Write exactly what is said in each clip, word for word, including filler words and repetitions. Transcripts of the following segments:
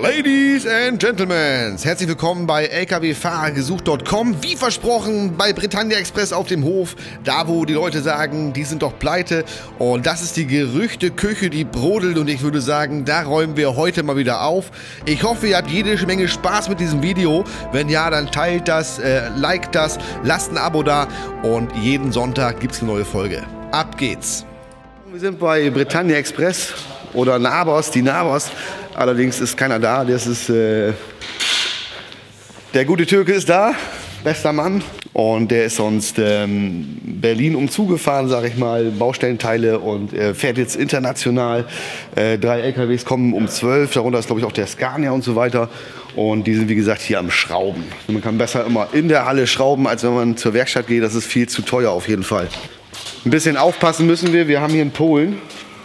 Ladies and Gentlemen, herzlich willkommen bei L K W Fahrer gesucht Punkt com. Wie versprochen bei Britannia Express auf dem Hof, da wo die Leute sagen, die sind doch pleite. Und das ist die Gerüchteküche, die brodelt, und ich würde sagen, da räumen wir heute mal wieder auf. Ich hoffe, ihr habt jede Menge Spaß mit diesem Video. Wenn ja, dann teilt das, äh, liked das, lasst ein Abo da und jeden Sonntag gibt es eine neue Folge. Ab geht's! Wir sind bei Britannia Express oder Nabos, die Nabos. Allerdings ist keiner da. Das ist äh, der gute Türke ist da, bester Mann. Und der ist sonst ähm, Berlin umzugefahren, sage ich mal, Baustellenteile, und äh, fährt jetzt international. Äh, drei L K Ws kommen um zwölf, darunter ist glaube ich auch der Scania und so weiter. Und die sind wie gesagt hier am Schrauben. Man kann besser immer in der Halle schrauben, als wenn man zur Werkstatt geht. Das ist viel zu teuer auf jeden Fall. Ein bisschen aufpassen müssen wir. Wir haben hier einen Polen.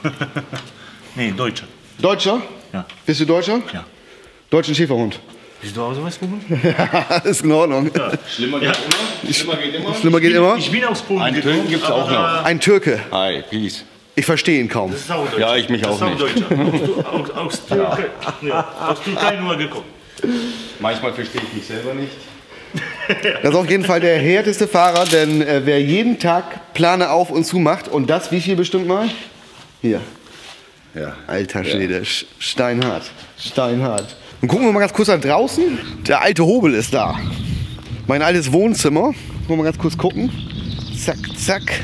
Nee, Deutscher. Deutscher? Ja. Bist du Deutscher? Ja. Deutschen Schäferhund. Bist du auch so was, Polen? Ja, ist in Ordnung. Ja. Schlimmer geht Ja. immer. Schlimmer geht immer. Schlimmer geht immer. Ich bin aus Polen Einen gekommen, Türken gibt's auch aber, noch. Ein Türke. Hi, peace. Ich verstehe ihn kaum. Das ist auch Deutscher. Ja, ich mich das auch ist nicht. Deutscher. Aus, aus, aus, Türkei. Ja. Aus Türkei nur gekommen. Manchmal verstehe ich mich selber nicht. Das ist auf jeden Fall der härteste Fahrer, denn äh, wer jeden Tag Plane auf und zu macht, und das wie viel bestimmt mal? Hier. Ja. Alter Schwede, ja. Steinhart. Steinhart. Und gucken wir mal ganz kurz nach draußen. Der alte Hobel ist da. Mein altes Wohnzimmer. Wollen wir mal ganz kurz gucken. Zack, zack.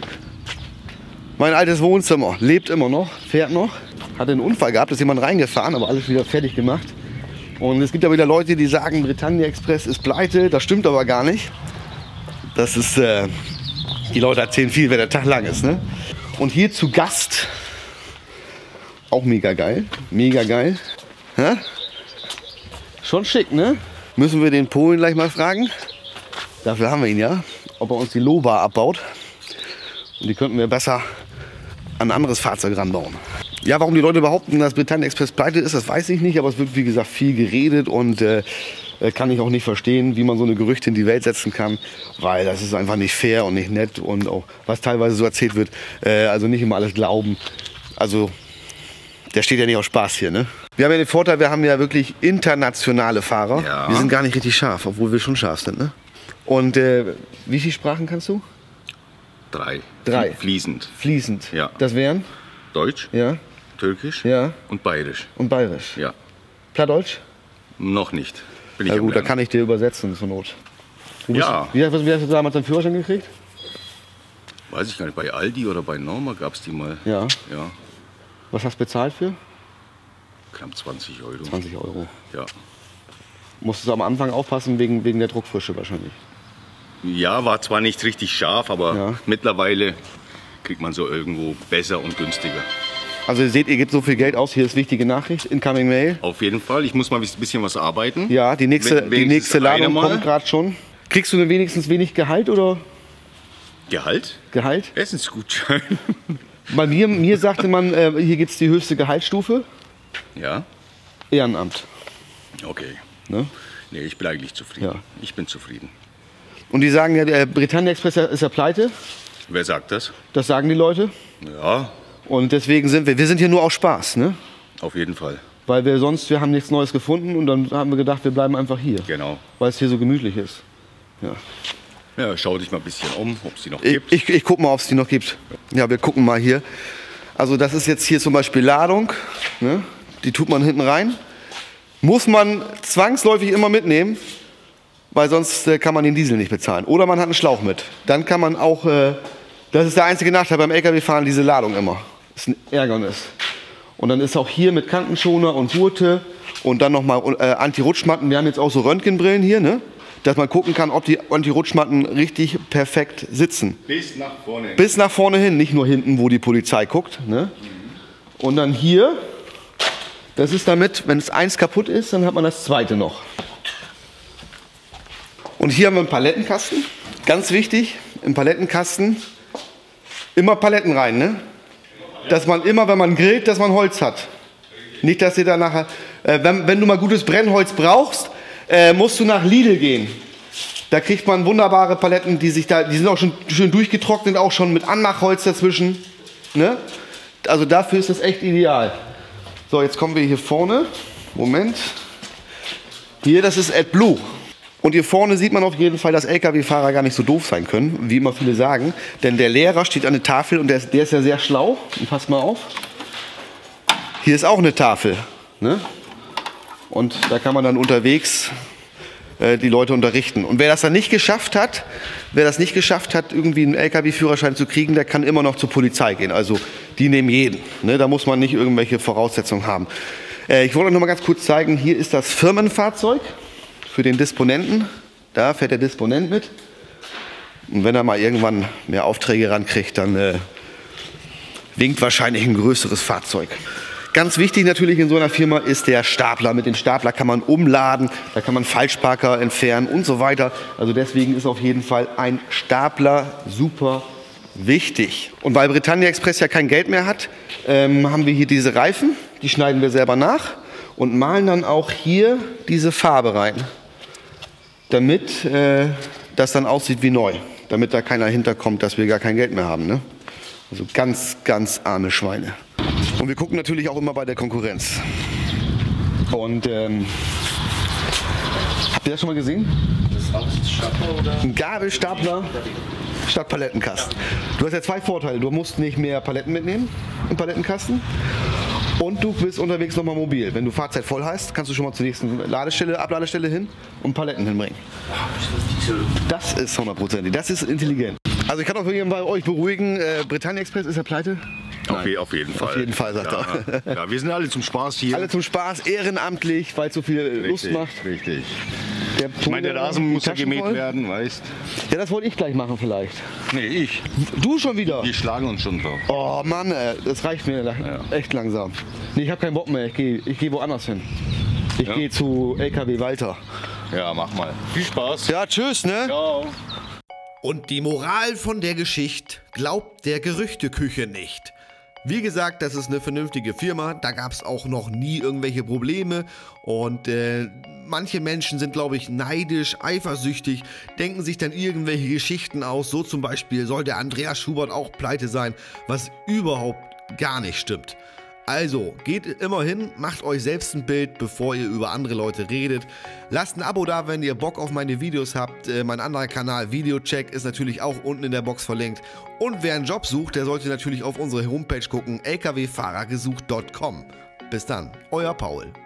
Mein altes Wohnzimmer. Lebt immer noch, fährt noch. Hatte einen Unfall gehabt, ist jemand reingefahren, aber alles wieder fertig gemacht. Und es gibt ja wieder Leute, die sagen, Britannia Express ist pleite. Das stimmt aber gar nicht. Das ist, äh, die Leute erzählen viel, wenn der Tag lang ist, ne? Und hier zu Gast, auch mega geil, mega geil. Hä? Schon schick, ne? Müssen wir den Polen gleich mal fragen. Dafür haben wir ihn ja, ob er uns die Lohbar abbaut. Und die könnten wir besser an ein anderes Fahrzeug ranbauen. Ja, warum die Leute behaupten, dass Britannia Express pleite ist, das weiß ich nicht. Aber es wird, wie gesagt, viel geredet, und äh, kann ich auch nicht verstehen, wie man so eine Gerüchte in die Welt setzen kann. Weil das ist einfach nicht fair und nicht nett, und auch was teilweise so erzählt wird. Äh, also nicht immer alles glauben. Also der steht ja nicht auf Spaß hier, ne? Wir haben ja den Vorteil, wir haben ja wirklich internationale Fahrer. Ja. Wir sind gar nicht richtig scharf, obwohl wir schon scharf sind, ne? Und äh, wie viele Sprachen kannst du? Drei. Drei. Fließend. Fließend. Ja. Das wären? Deutsch, Ja. Türkisch Ja. und Bayerisch. Und Bayerisch. Ja. Plattdeutsch? Noch nicht. Bin ich Na am gut, da Lernen. kann ich dir übersetzen zur Not. Du bist- Ja. Wie, hast- wie hast du damals deinen Führerschein gekriegt? Weiß ich gar nicht, bei Aldi oder bei Norma gab es die mal. Ja. Ja. Was hast du bezahlt für? Knapp zwanzig Euro. zwanzig Euro. Ja. Musstest du am Anfang aufpassen wegen, wegen der Druckfrische wahrscheinlich. Ja, war zwar nicht richtig scharf, aber Ja. mittlerweile kriegt man so irgendwo besser und günstiger. Also ihr seht, ihr gebt so viel Geld aus. Hier ist wichtige Nachricht. Incoming Mail. Auf jeden Fall. Ich muss mal ein bisschen was arbeiten. Ja, die nächste, We- die wenigstens nächste Ladung eine Mal. kommt gerade schon. Kriegst du denn wenigstens wenig Gehalt oder Gehalt? Gehalt? Essensgutschein. Bei mir, mir sagte man, äh, hier gibt es die höchste Gehaltsstufe. Ja, Ehrenamt. okay. Ne? Nee, ich bin eigentlich zufrieden. Ja. Ich bin zufrieden. Und die sagen ja, der Britannia Express ist ja pleite. Wer sagt das? Das sagen die Leute. Ja, Und deswegen sind wir, wir sind hier nur aus Spaß, ne? auf jeden Fall. Weil wir sonst, wir haben nichts Neues gefunden, und dann haben wir gedacht, wir bleiben einfach hier. Genau. Weil es hier so gemütlich ist. Ja. Ja, schau dich mal ein bisschen um, ob es die noch Ich, gibt. ich, ich guck mal, ob es die noch gibt. Ja, wir gucken mal hier. Also das ist jetzt hier zum Beispiel Ladung. Ne? Die tut man hinten rein. Muss man zwangsläufig immer mitnehmen, weil sonst äh, kann man den Diesel nicht bezahlen. Oder man hat einen Schlauch mit. Dann kann man auch, äh, das ist der einzige Nachteil beim L K W-Fahren, diese Ladung immer. Das ist ein Ärgernis. Und dann ist auch hier mit Kantenschoner und Gurte und dann nochmal äh, Anti-Rutschmatten. Wir haben jetzt auch so Röntgenbrillen hier, ne? Dass man gucken kann, ob die Anti-Rutschmatten richtig perfekt sitzen. Bis nach vorne. Bis nach vorne hin, nicht nur hinten, wo die Polizei guckt. Ne? Und dann hier, das ist damit, wenn es eins kaputt ist, dann hat man das zweite noch. Und hier haben wir einen Palettenkasten. Ganz wichtig, im Palettenkasten immer Paletten rein. Ne? Dass man immer, wenn man grillt, dass man Holz hat. Nicht, dass ihr da nachher, äh, wenn, wenn du mal gutes Brennholz brauchst, äh, musst du nach Lidl gehen. Da kriegt man wunderbare Paletten, die sich da, die sind auch schon schön durchgetrocknet, auch schon mit Anmachholz dazwischen. Ne? Also dafür ist das echt ideal. So, jetzt kommen wir hier vorne. Moment. Hier, das ist AdBlue. Und hier vorne sieht man auf jeden Fall, dass L K W-Fahrer gar nicht so doof sein können, wie immer viele sagen. Denn der Lehrer steht an der Tafel und der ist, der ist ja sehr schlau. Und passt mal auf. Hier ist auch eine Tafel. Ne? Und da kann man dann unterwegs äh, die Leute unterrichten. Und wer das dann nicht geschafft hat, wer das nicht geschafft hat, irgendwie einen L K W-Führerschein zu kriegen, der kann immer noch zur Polizei gehen. Also die nehmen jeden. Ne? Da muss man nicht irgendwelche Voraussetzungen haben. Äh, ich wollte euch noch mal ganz kurz zeigen, hier ist das Firmenfahrzeug für den Disponenten. Da fährt der Disponent mit. Und wenn er mal irgendwann mehr Aufträge rankriegt, dann äh, winkt wahrscheinlich ein größeres Fahrzeug. Ganz wichtig natürlich in so einer Firma ist der Stapler. Mit dem Stapler kann man umladen, da kann man Falschparker entfernen und so weiter. Also deswegen ist auf jeden Fall ein Stapler super wichtig. Und weil Britannia Express ja kein Geld mehr hat, ähm, haben wir hier diese Reifen. Die schneiden wir selber nach und malen dann auch hier diese Farbe rein, damit äh, das dann aussieht wie neu. Damit da keiner hinterkommt, dass wir gar kein Geld mehr haben. Ne? Also ganz, ganz arme Schweine. Und wir gucken natürlich auch immer bei der Konkurrenz. Und ähm, habt ihr das schon mal gesehen? Ein Gabelstapler statt Palettenkasten. Du hast ja zwei Vorteile. Du musst nicht mehr Paletten mitnehmen im Palettenkasten. Und du bist unterwegs nochmal mobil. Wenn du Fahrzeit voll hast, kannst du schon mal zur nächsten Ladestelle, Abladestelle hin und Paletten hinbringen. Das ist hundertprozentig. Das ist intelligent. Also ich kann auch bei euch beruhigen, äh, Britannia Express ist ja pleite. Auf, je, auf jeden Fall. Auf jeden Fall, sagt ja, er. Ja, wir sind alle zum Spaß hier. Alle zum Spaß, ehrenamtlich, weil es so viel richtig, Lust macht. Richtig. Der Ich meine, der Rasen muss ja gemäht werden, weißt Ja, das wollte ich gleich machen vielleicht. Nee, ich. Du schon wieder? Wir schlagen uns schon drauf. Oh Mann, ey, das reicht mir ja. Echt langsam. Nee, ich habe keinen Bock mehr, ich gehe ich geh woanders hin. Ich ja. gehe zu L K W Walter. Ja, mach mal. Viel Spaß. Ja, tschüss, ne? Ciao. Und die Moral von der Geschichte: Glaubt der Gerüchteküche nicht. Wie gesagt, das ist eine vernünftige Firma, da gab es auch noch nie irgendwelche Probleme und äh, manche Menschen sind, glaube ich, neidisch, eifersüchtig, denken sich dann irgendwelche Geschichten aus, so zum Beispiel soll der Andreas Schubert auch pleite sein, was überhaupt gar nicht stimmt. Also, geht immer hin, macht euch selbst ein Bild, bevor ihr über andere Leute redet. Lasst ein Abo da, wenn ihr Bock auf meine Videos habt. Äh, mein anderer Kanal Videocheck ist natürlich auch unten in der Box verlinkt. Und wer einen Job sucht, der sollte natürlich auf unsere Homepage gucken, l k w fahrer gesucht punkt com. Bis dann, euer Paul.